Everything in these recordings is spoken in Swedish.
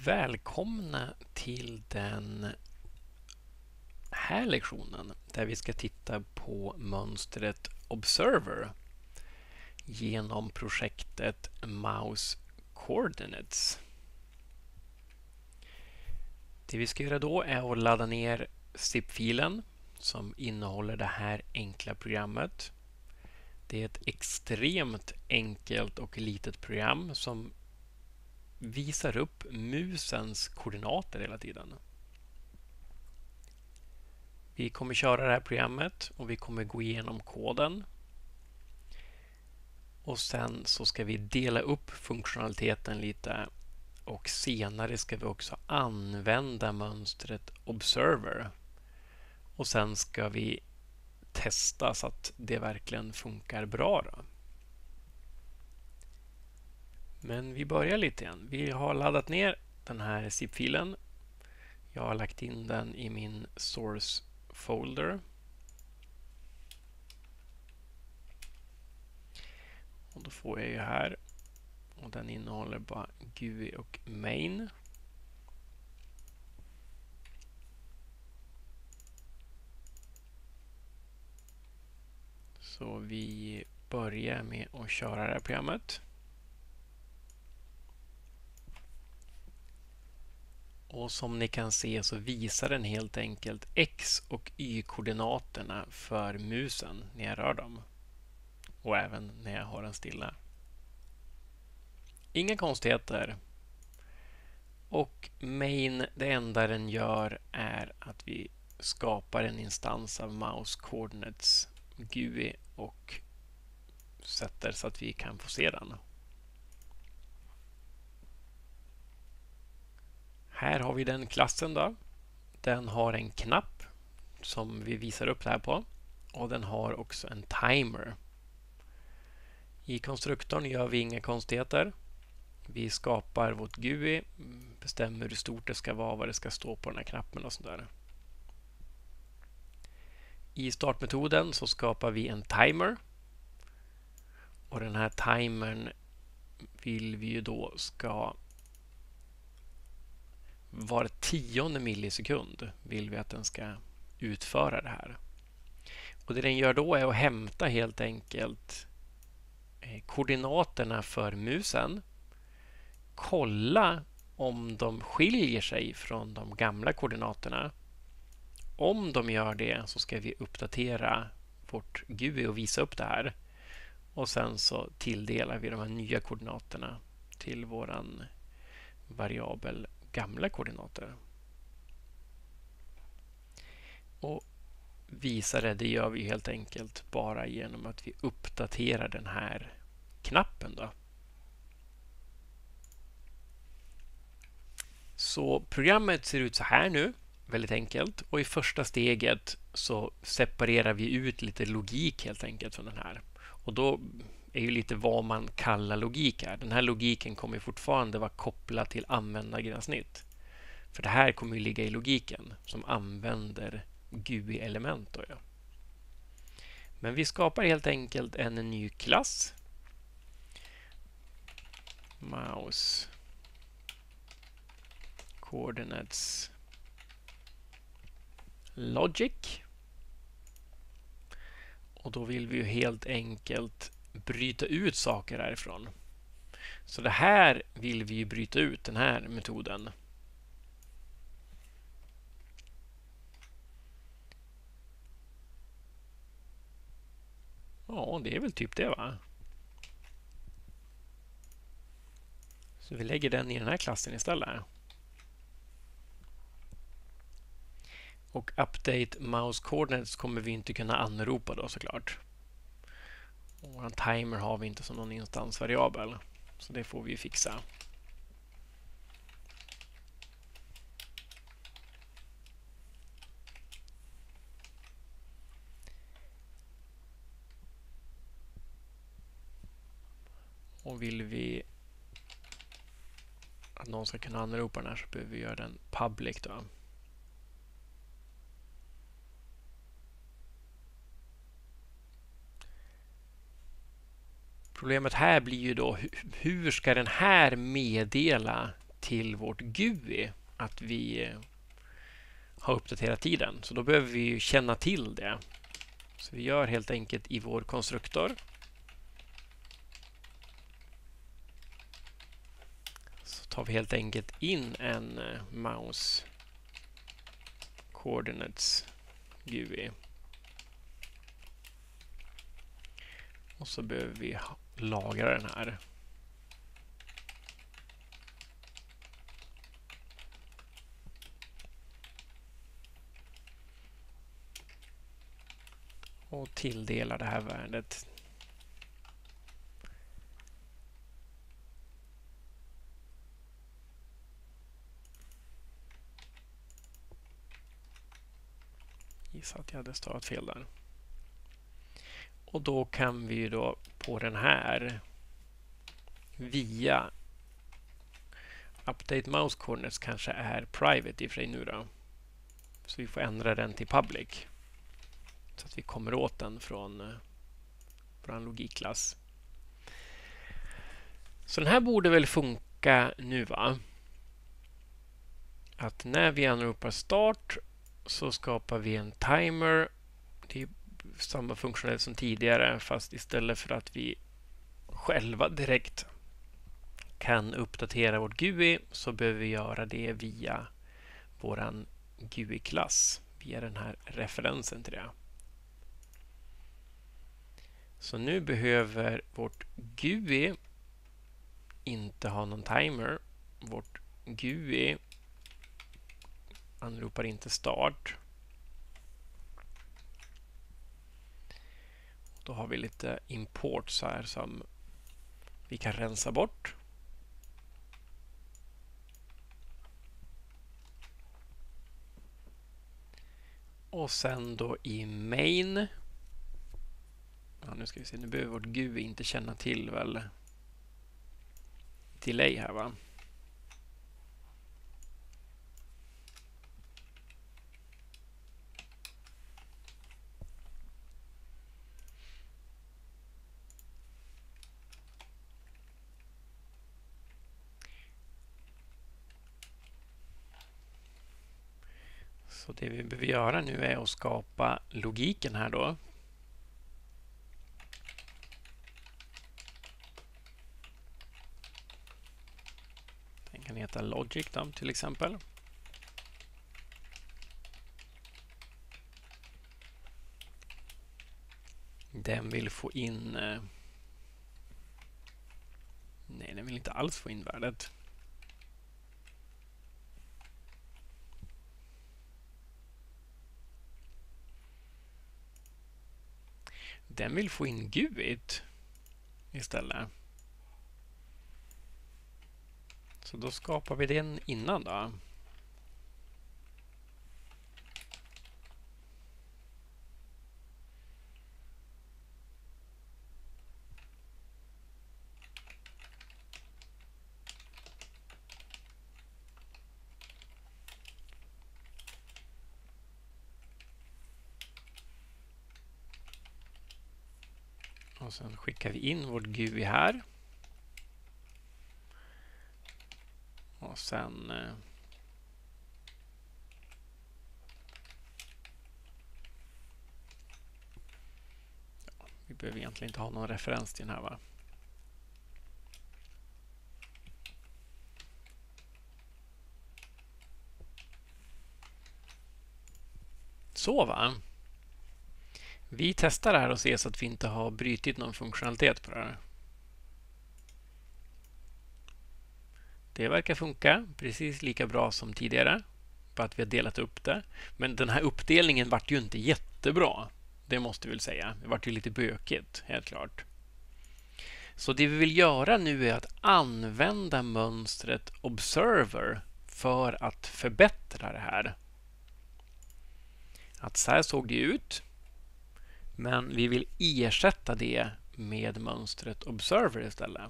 Välkomna till den här lektionen där vi ska titta på mönstret Observer genom projektet Mouse Coordinates. Det vi ska göra då är att ladda ner zip-filen som innehåller det här enkla programmet. Det är ett extremt enkelt och litet program som visar upp musens koordinater hela tiden. Vi kommer köra det här programmet och vi kommer gå igenom koden. Och sen så ska vi dela upp funktionaliteten lite och senare ska vi också använda mönstret Observer. Och sen ska vi testa så att det verkligen funkar bra då. Men vi börjar lite igen. Vi har laddat ner den här zip-filen. Jag har lagt in den i min source folder. Och då får jag ju här. Och den innehåller bara GUI och main. Så vi börjar med att köra det här programmet. Och som ni kan se så visar den helt enkelt X- och Y-koordinaterna för musen när jag rör dem. Och även när jag har den stilla. Inga konstigheter. Och main, det enda den gör är att vi skapar en instans av Mouse Coordinates GUI och sätter så att vi kan få se den. Här har vi den klassen då. Den har en knapp som vi visar upp det här på. Och den har också en timer. I konstruktorn gör vi inga konstigheter. Vi skapar vårt GUI, bestämmer hur stort det ska vara, vad det ska stå på den här knappen och sådär. I startmetoden så skapar vi en timer. Och den här timern vill vi ju då ska var 10:e millisekund vill vi att den ska utföra det här. Och det den gör då är att hämta helt enkelt koordinaterna för musen. Kolla om de skiljer sig från de gamla koordinaterna. Om de gör det så ska vi uppdatera vårt GUI och visa upp det här. Och sen så tilldelar vi de här nya koordinaterna till våran variabel gamla koordinater. Och visa det gör vi helt enkelt bara genom att vi uppdaterar den här knappen då. Så programmet ser ut så här nu, väldigt enkelt. Och i första steget så separerar vi ut lite logik helt enkelt från den här. Och då är ju lite vad man kallar logik här. Den här logiken kommer fortfarande vara kopplad till användargränssnitt. För det här kommer ju ligga i logiken som använder GUI-element då, ja. Men vi skapar helt enkelt en ny klass. Mouse Coordinates Logic. Och då vill vi ju helt enkelt bryta ut saker härifrån. Så det här vill vi ju bryta ut, den här metoden. Ja, det är väl typ det, va? Så vi lägger den i den här klassen istället. Och update mouse coordinates kommer vi inte kunna anropa då såklart. Och en timer har vi inte som någon instansvariabel. Så det får vi fixa. Och vill vi att någon ska kunna anropa den här så behöver vi göra den public då. Problemet här blir ju då hur ska den här meddela till vårt GUI att vi har uppdaterat tiden. Så då behöver vi ju känna till det. Så vi gör helt enkelt i vår konstruktor. Så tar vi helt enkelt in en mouse coordinates GUI. Och så behöver vi lagra den här. Och tilldela det här värdet. Gissar att jag hade stavat fel där. Och då kan vi ju då på den här via update mouse coordinates kanske är private i och för sig nu då. Så vi får ändra den till public. Så att vi kommer åt den från vår logikklass. Så den här borde väl funka nu, va? Att när vi anropar start så skapar vi en timer. Det är samma funktionalitet som tidigare, fast istället för att vi själva direkt kan uppdatera vårt GUI så behöver vi göra det via våran GUI-klass, via den här referensen till det. Så nu behöver vårt GUI inte ha någon timer. Vårt GUI anropar inte start. Då har vi lite imports här som vi kan rensa bort. Och sen då i main. Ja, nu ska vi se, nu behöver vårt GUI inte känna till väl delay här, va? Så det vi behöver göra nu är att skapa logiken här då. Den kan heta logic då, till exempel. Den vill få in... Nej, den vill inte alls få in värdet. Den vill få in GUIt istället. Så då skapar vi den innan då. Och sen skickar vi in vårt GUI här. Och sen vi behöver egentligen inte ha någon referens till den här, va? Så, va? Vi testar det här och ser så att vi inte har brytit någon funktionalitet på det här. Det verkar funka precis lika bra som tidigare. Bara att vi har delat upp det. Men den här uppdelningen vart ju inte jättebra. Det måste vi väl säga. Det vart ju lite bökigt, helt klart. Så det vi vill göra nu är att använda mönstret Observer för att förbättra det här. Att så här såg det ut. Men vi vill ersätta det med mönstret Observer istället.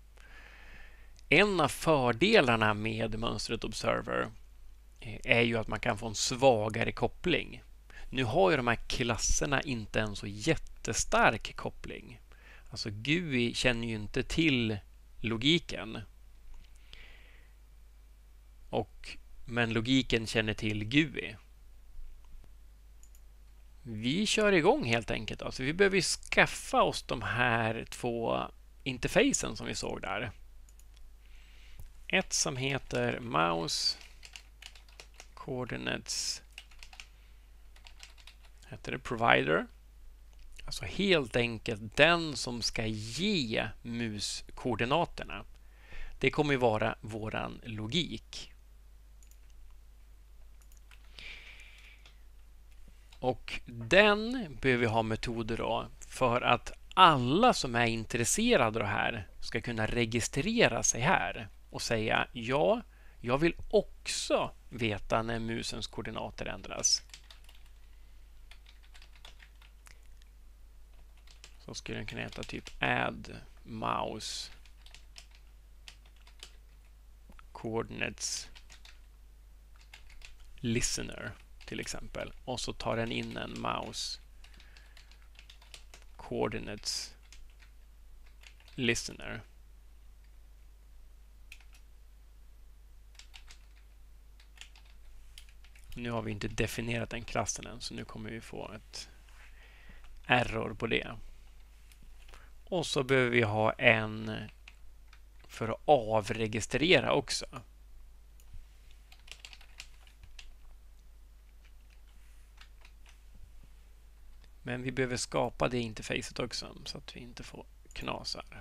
En av fördelarna med mönstret Observer är ju att man kan få en svagare koppling. Nu har ju de här klasserna inte en så jättestark koppling. Alltså GUI känner ju inte till logiken. Men logiken känner till GUI. Vi kör igång helt enkelt. Alltså vi behöver skaffa oss de här två interfacen som vi såg där. Ett som heter Mouse Coordinates heter det Provider. Alltså helt enkelt den som ska ge muskoordinaterna. Det kommer ju vara våran logik. Och den behöver vi ha metoder då för att alla som är intresserade av det här ska kunna registrera sig här och säga ja, jag vill också veta när musens koordinater ändras. Så skulle den kunna heta typ add mouse coordinates listener till exempel. Och så tar den in en mouse coordinates listener. Nu har vi inte definierat den klassen än, så nu kommer vi få ett error på det. Och så behöver vi ha en för att avregistrera också. Men vi behöver skapa det interfacet också så att vi inte får knas här.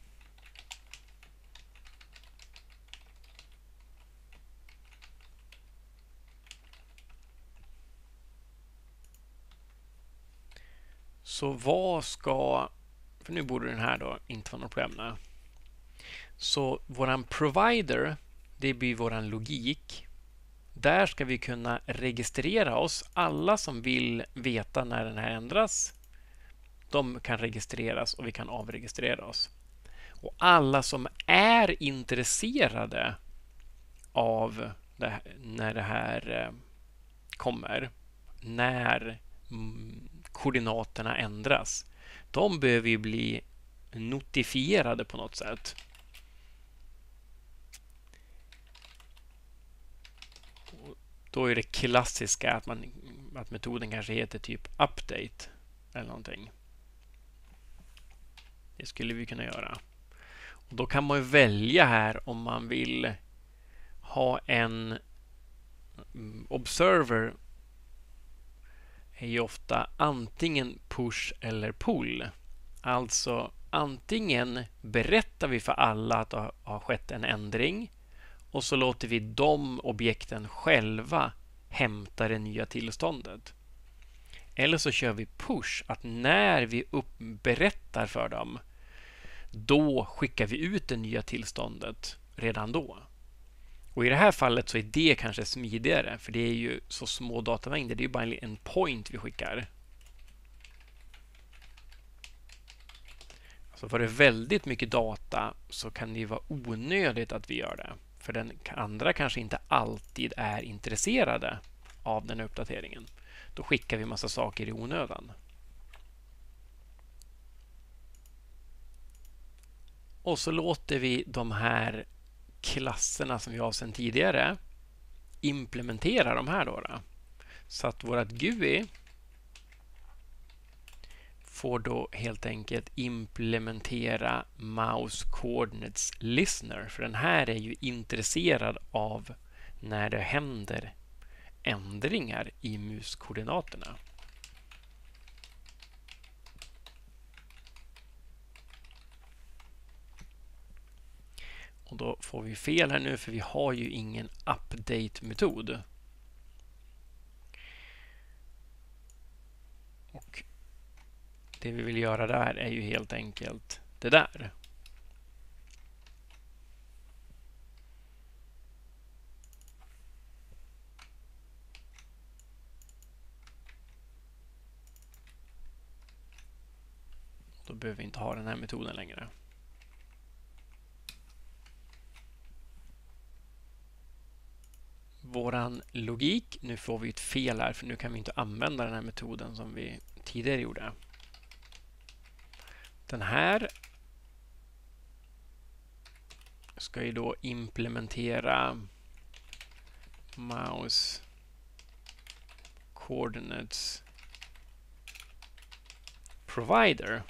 Så vad ska... För nu borde den här då inte vara något problem. Så våran provider, det blir våran logik. Där ska vi kunna registrera oss. Alla som vill veta när den här ändras, de kan registreras och vi kan avregistrera oss. Och alla som är intresserade av det här, när det här kommer, när koordinaterna ändras, de behöver ju bli notifierade på något sätt. Då är det klassiska att metoden kanske heter typ update eller någonting. Det skulle vi kunna göra. Och då kan man ju välja här om man vill ha en observer är ju ofta antingen push eller pull. Alltså antingen berättar vi för alla att det har skett en ändring och så låter vi de objekten själva hämta det nya tillståndet. Eller så kör vi push, att när vi berättar för dem, då skickar vi ut det nya tillståndet redan då. Och i det här fallet så är det kanske smidigare, för det är ju så små datamängder. Det är ju bara en point vi skickar. Så var det väldigt mycket data så kan det ju vara onödigt att vi gör det. För den andra kanske inte alltid är intresserade av den uppdateringen. Då skickar vi massa saker i onödan. Och så låter vi de här klasserna som vi har sedan tidigare implementera de här då. Så att vårt GUI får då helt enkelt implementera mouse coordinates listener. För den här är ju intresserad av när det händer ändringar i muskoordinaterna. Och då får vi fel här nu för vi har ju ingen update-metod. Och det vi vill göra där är ju helt enkelt det där. Då behöver vi inte ha den här metoden längre. Våran logik, nu får vi ett fel här för nu kan vi inte använda den här metoden som vi tidigare gjorde. Den här ska ju då implementera mouse coordinates provider.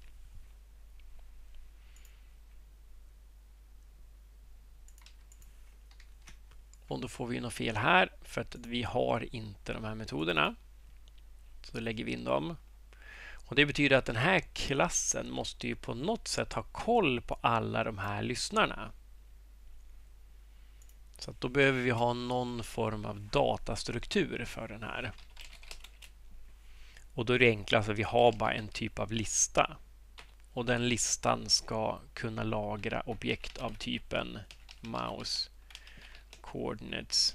Och då får vi något fel här för att vi har inte de här metoderna. Så då lägger vi in dem. Och det betyder att den här klassen måste ju på något sätt ha koll på alla de här lyssnarna. Så att då behöver vi ha någon form av datastruktur för den här. Och då är det enklast att vi har bara en typ av lista. Och den listan ska kunna lagra objekt av typen mouse coordinates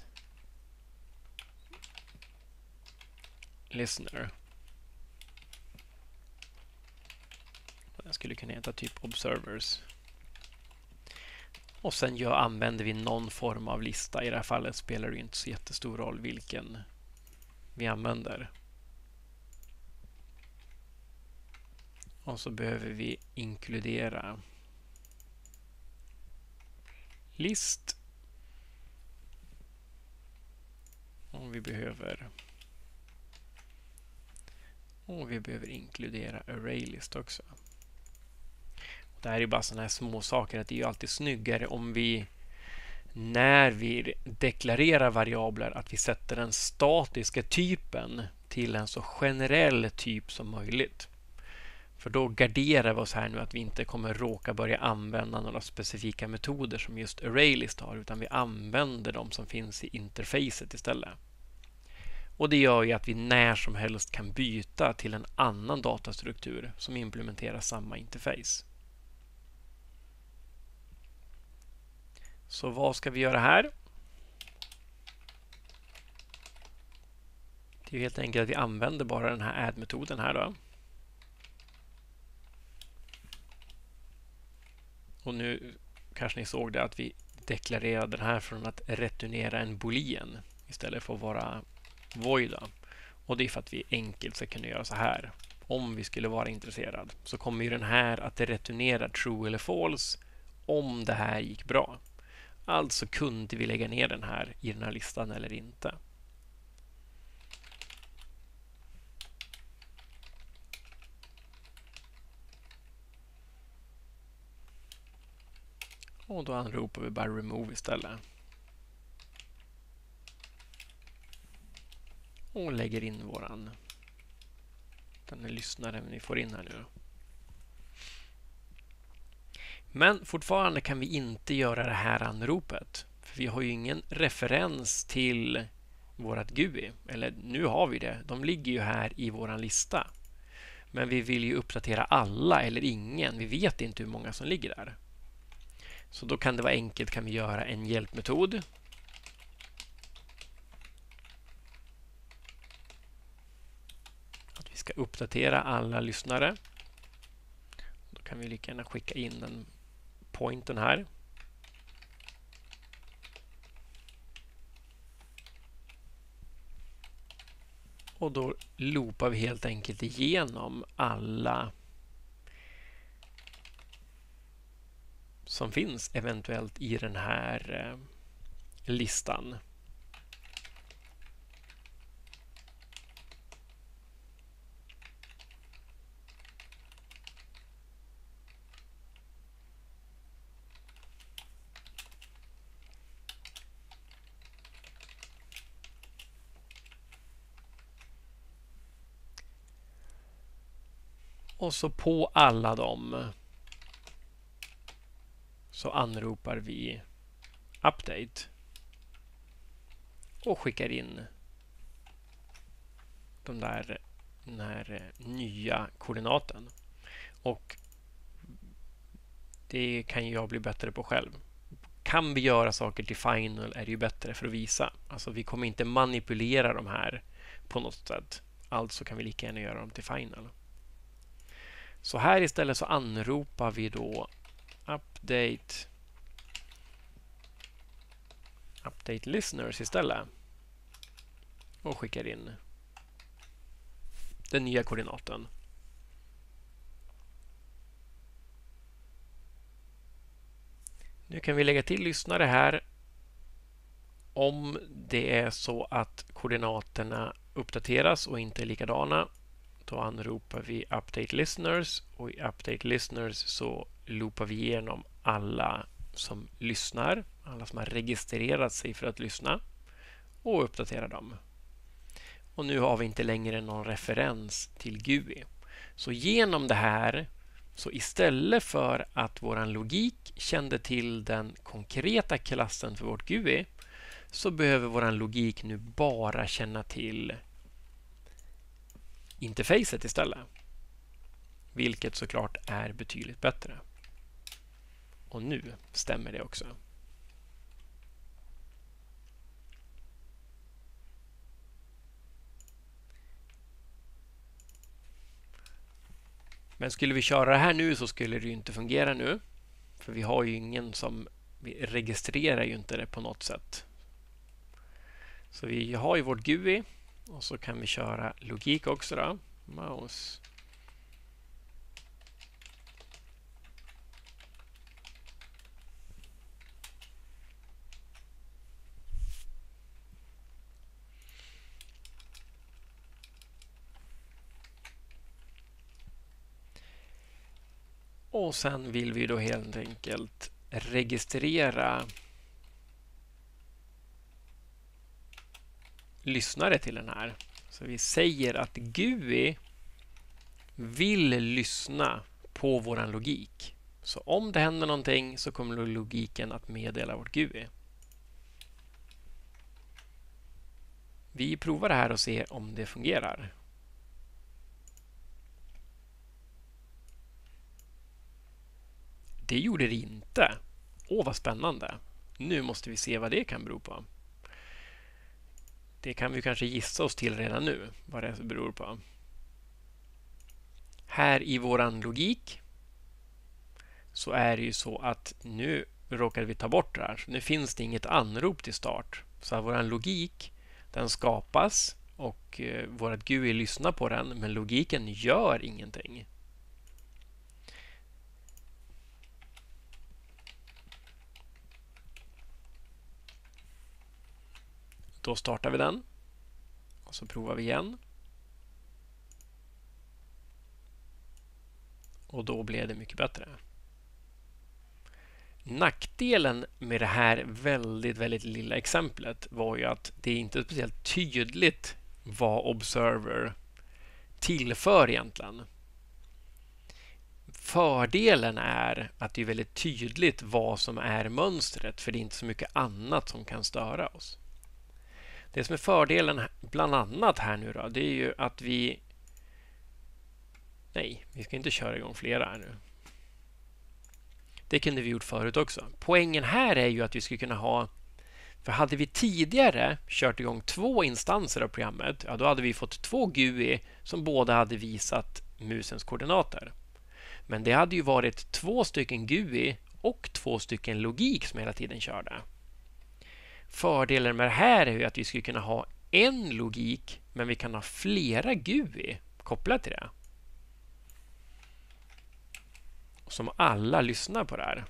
listener. Den skulle kunna heta typ observers. Och sen använder vi någon form av lista. I det här fallet spelar det inte så jättestor roll vilken vi använder. Och så behöver vi inkludera list. Och vi behöver inkludera ArrayList också. Det här är bara sådana här små saker att det är ju alltid snyggare om vi när vi deklarerar variabler att vi sätter den statiska typen till en så generell typ som möjligt. För då garderar vi oss här nu att vi inte kommer råka börja använda några specifika metoder som just ArrayList har, utan vi använder de som finns i interfacet istället. Och det gör ju att vi när som helst kan byta till en annan datastruktur som implementerar samma interface. Så vad ska vi göra här? Det är helt enkelt att vi använder bara den här add-metoden här då. Och nu kanske ni såg det att vi deklarerade den här från att returnera en boolean istället för att vara void. Och det är för att vi enkelt ska kunna göra så här. Om vi skulle vara intresserad så kommer ju den här att returnera true eller false om det här gick bra. Alltså kunde vi lägga ner den här i den här listan eller inte. Och då anropar vi bara remove istället. Och lägger in den lyssnaren vi får in här nu. Men fortfarande kan vi inte göra det här anropet. För vi har ju ingen referens till vårat GUI. Eller nu har vi det. De ligger ju här i våran lista. Men vi vill ju uppdatera alla eller ingen. Vi vet inte hur många som ligger där. Så då kan det vara enkelt, kan vi göra en hjälpmetod. Att vi ska uppdatera alla lyssnare. Då kan vi lika gärna skicka in den pointen här. Och då loopar vi helt enkelt igenom alla som finns eventuellt i den här listan. Och så på alla dem så anropar vi update och skickar in den här nya koordinaten. Och det kan jag bli bättre på själv. Kan vi göra saker till final är det ju bättre för att visa. Alltså vi kommer inte manipulera de här på något sätt. Alltså kan vi lika gärna göra dem till final. Så här istället så anropar vi då update listeners istället. Och skickar in den nya koordinaten. Nu kan vi lägga till lyssnare här. Om det är så att koordinaterna uppdateras och inte är likadana, då anropar vi update listeners, och i update listeners så loopar vi igenom alla som lyssnar, alla som har registrerat sig för att lyssna, och uppdaterar dem. Och nu har vi inte längre någon referens till GUI. Så genom det här, så istället för att vår logik kände till den konkreta klassen för vårt GUI, så behöver vår logik nu bara känna till interfacet istället. Vilket såklart är betydligt bättre. Och nu stämmer det också. Men skulle vi köra det här nu så skulle det ju inte fungera nu. För vi har ju ingen som... Vi registrerar ju inte det på något sätt. Så vi har ju vårt GUI. Och så kan vi köra logik också då. Mouse. Och sen vill vi då helt enkelt registrera lyssnare till den här. Så vi säger att GUI vill lyssna på våran logik. Så om det händer någonting så kommer logiken att meddela vårt GUI. Vi provar det här och ser om det fungerar. Det gjorde det inte. Åh, vad spännande. Nu måste vi se vad det kan bero på. Det kan vi kanske gissa oss till redan nu, vad det beror på. Här i våran logik så är det ju så att nu råkade vi ta bort det här. Så nu finns det inget anrop till start. Så våran logik, den skapas och vårat GUI lyssnar på den, men logiken gör ingenting. Då startar vi den och så provar vi igen. Och då blev det mycket bättre. Nackdelen med det här väldigt lilla exemplet var ju att det inte är speciellt tydligt vad Observer tillför egentligen. Fördelen är att det är väldigt tydligt vad som är mönstret, för det är inte så mycket annat som kan störa oss. Det som är fördelen bland annat här nu då, det är ju att vi... Nej, vi ska inte köra igång flera här nu. Det kunde vi gjort förut också. Poängen här är ju att vi skulle kunna ha... För hade vi tidigare kört igång 2 instanser av programmet, ja, då hade vi fått 2 GUI som båda hade visat musens koordinater. Men det hade ju varit 2 stycken GUI och 2 stycken logik som hela tiden körde. Fördelen med det här är ju att vi skulle kunna ha en logik, men vi kan ha flera GUI kopplat till det. Som alla lyssnar på det här.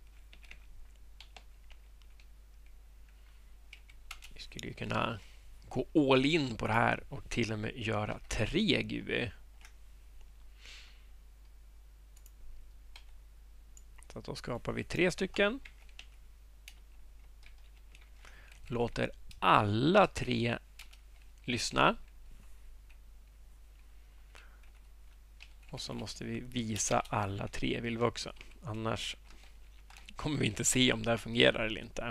Vi skulle kunna gå all in på det här och till och med göra 3 GUI. Så att då skapar vi 3 stycken. Låter alla 3 lyssna. Och så måste vi visa alla 3 vill vi också. Annars kommer vi inte se om det här fungerar eller inte.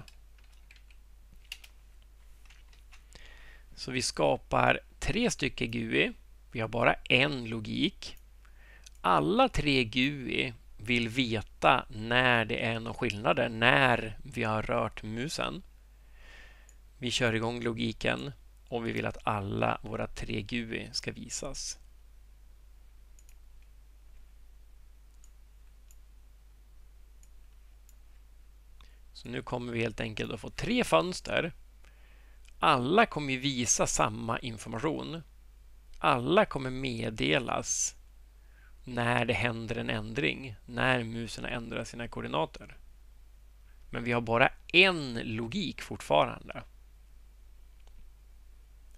Så vi skapar 3 stycken GUI. Vi har bara en logik. Alla 3 GUI vill veta när det är någon skillnad, när vi har rört musen. Vi kör igång logiken och vi vill att alla våra 3 GUI ska visas. Så nu kommer vi helt enkelt att få 3 fönster. Alla kommer visa samma information. Alla kommer meddelas när det händer en ändring, när musen ändrar sina koordinater. Men vi har bara en logik fortfarande.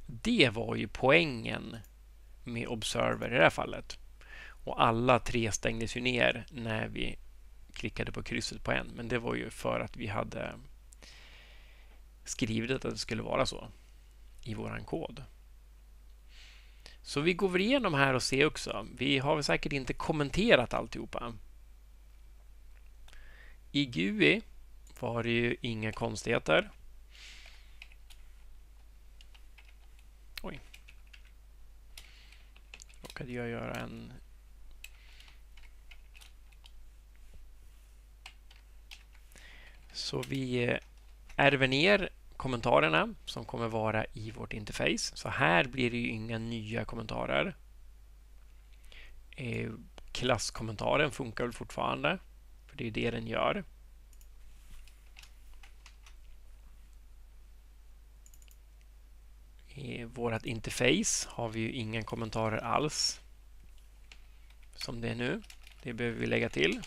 Det var ju poängen med Observer i det här fallet. Och alla 3 stängdes ju ner när vi klickade på krysset på en. Men det var ju för att vi hade skrivit att det skulle vara så i våran kod. Så vi går igenom här och ser också. Vi har säkert inte kommenterat alltihopa. I GUI var det ju inga konstigheter. Oj. Råkade jag göra en... Så vi ärver ner kommentarerna som kommer vara i vårt interface. Så här blir det ju inga nya kommentarer. Klasskommentaren funkar väl fortfarande, för det är det den gör. I vårt interface har vi ju inga kommentarer alls som det är nu. Det behöver vi lägga till.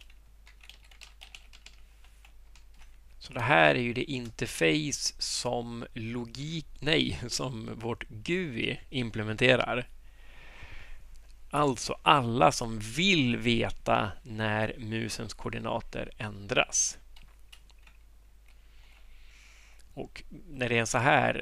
Så det här är ju det interface som som vårt GUI implementerar. Alltså alla som vill veta när musens koordinater ändras. Och när det är så här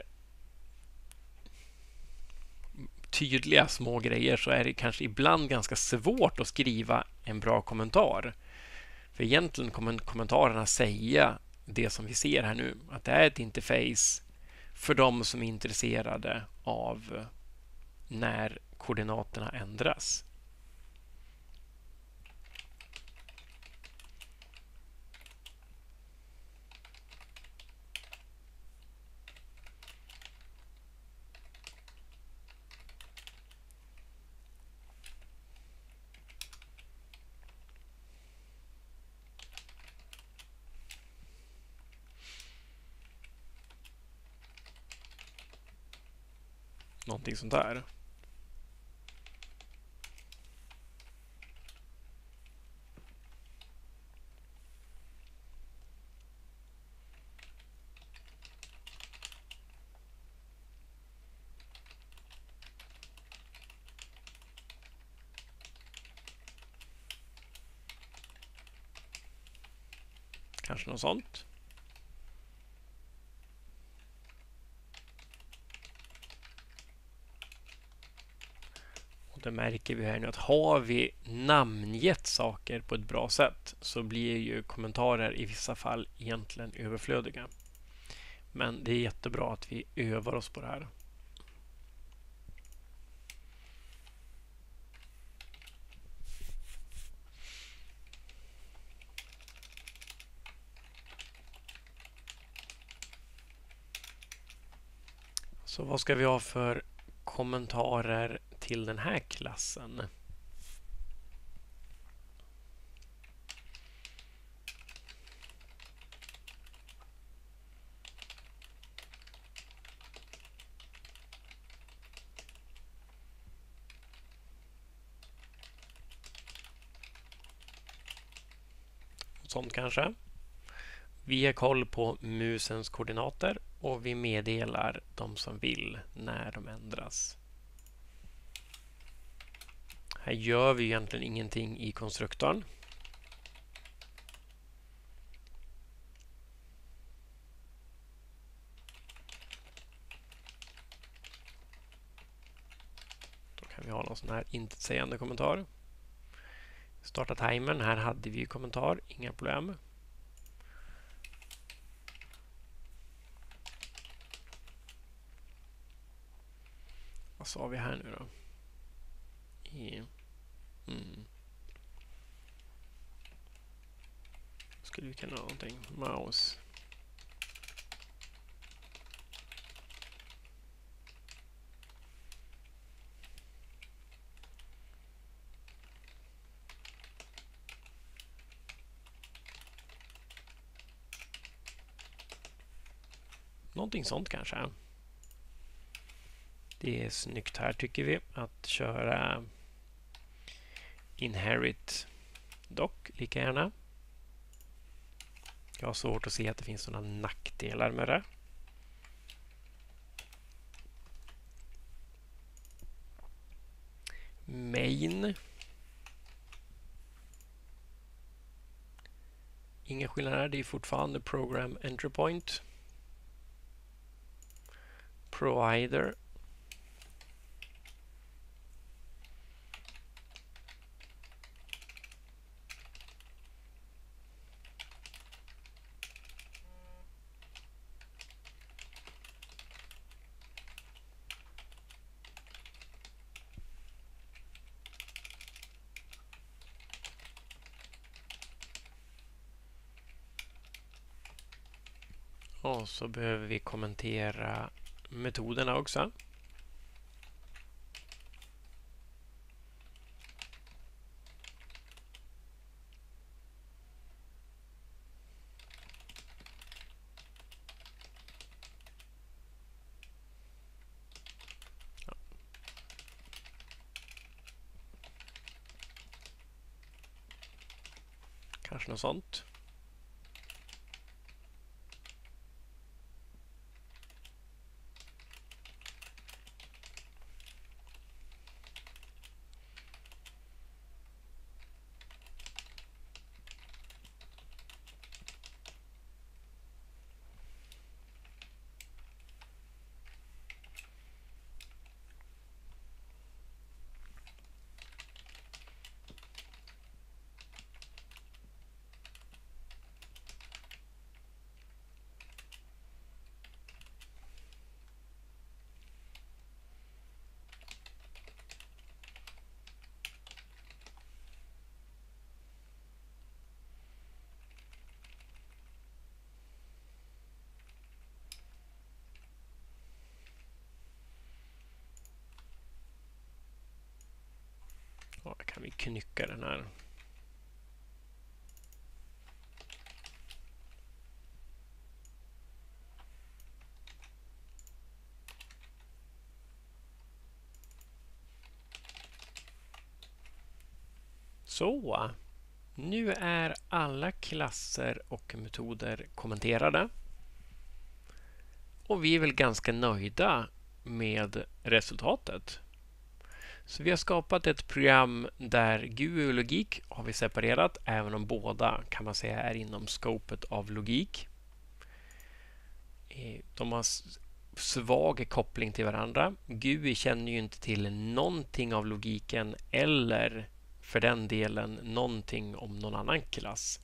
tydliga små grejer så är det kanske ibland ganska svårt att skriva en bra kommentar. För egentligen kommer kommentarerna säga det som vi ser här nu, att det är ett interface för de som är intresserade av när koordinaterna ändras. Någonting sånt där. Kanske något sånt. Och det märker vi här nu att har vi namngett saker på ett bra sätt så blir ju kommentarer i vissa fall egentligen överflödiga. Men det är jättebra att vi övar oss på det här. Så vad ska vi ha för kommentarer till den här klassen? Sånt kanske. Vi har koll på musens koordinater och vi meddelar de som vill när de ändras. Här gör vi egentligen ingenting i konstruktorn. Då kan vi ha någon sån här intetsägande kommentar. Starta timern. Här hade vi kommentar, inga problem. Vad sa vi här nu då? Skulle vi kunna ha någonting? Mouse. Någonting sånt kanske. Det är snyggt här tycker vi att köra inherit dock lika gärna. Jag har svårt att se att det finns några nackdelar med det. Main. Inga skillnader, det är fortfarande program entry point. Provider. Och så behöver vi kommentera metoderna också. Kanske något sånt. Ja, kan vi knycka den här. Så, nu är alla klasser och metoder kommenterade. Och vi är väl ganska nöjda med resultatet. Så vi har skapat ett program där GUI och logik har vi separerat, även om båda kan man säga är inom scopet av logik. De har svag koppling till varandra. GUI känner ju inte till någonting av logiken eller för den delen någonting om någon annan klass.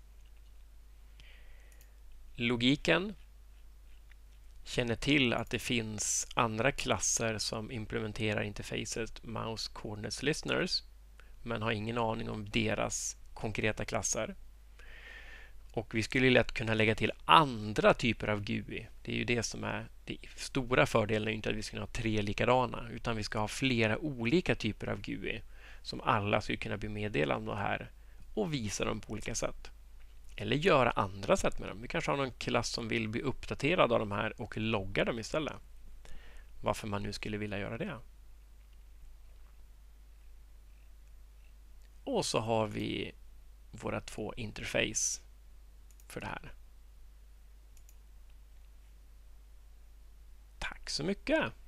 Logiken känner till att det finns andra klasser som implementerar interfacet Mouse Coordinates Listeners, men har ingen aning om deras konkreta klasser. Och vi skulle lätt kunna lägga till andra typer av GUI. Det är ju det som är det stora fördelen, är inte att vi ska ha 3 likadana, utan vi ska ha flera olika typer av GUI som alla ska kunna bli meddelande här och visa dem på olika sätt. Eller göra andra sätt med dem. Vi kanske har någon klass som vill bli uppdaterad av de här och logga dem istället. Varför man nu skulle vilja göra det. Och så har vi våra 2 interface för det här. Tack så mycket!